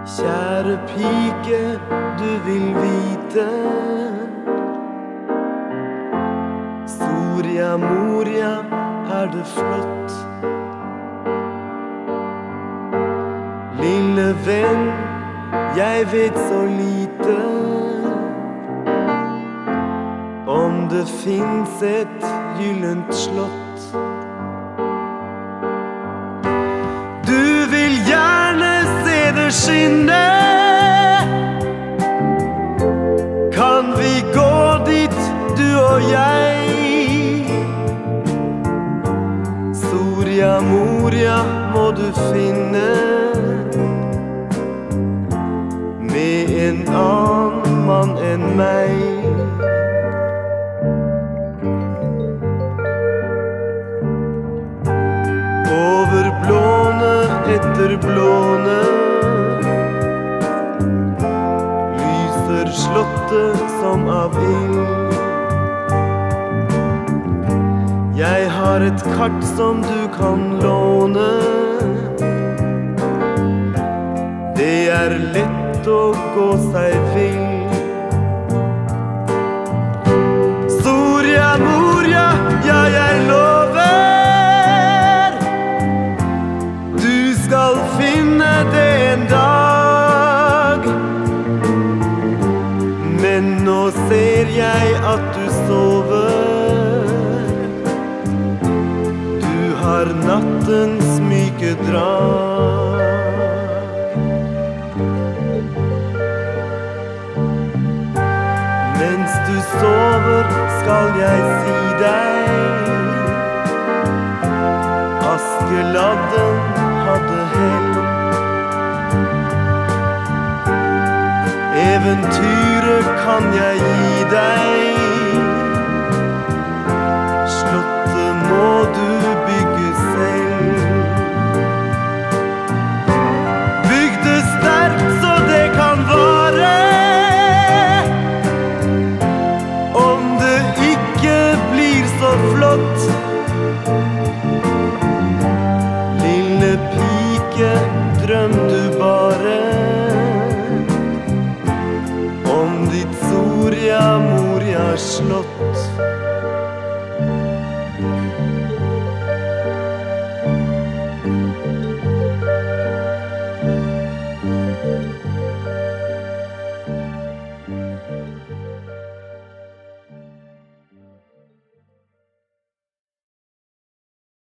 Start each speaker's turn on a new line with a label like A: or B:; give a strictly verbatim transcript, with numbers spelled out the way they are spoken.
A: Kjære pike, du vil vite, Soria Moria er det flott. Lille venn, jeg vet så lite om det finnes et gyllent slott. Du vil gjerne se det skinne, kan vi gå dit, du og jeg? Soria Moria må du finne, med en annen mann enn meg. Over blåne etter blåne lyser slottet som av ild. Jeg har et kart som du kan låne, det er lett å gå seg vill. Soria Moria, ja jeg lover, du skal finne det en dag. Men nå ser jeg at du sover, du har nattens myke drag. Mens du sover skal jeg si deg, Askeladden hadde hell. Eventyret kan jeg gi deg, slottet må du bygge selv. Bygg det sterkt så det kan vare, om det ikke blir så flott. Lille pike, drøm du bare om ditt Soria Moria slott.